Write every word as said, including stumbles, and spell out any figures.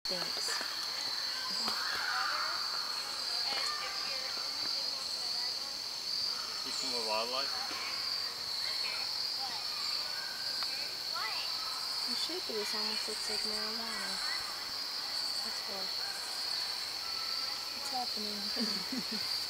thinks. See some more wildlife? The shape of this almost looks like marijuana. That's what. What's happening?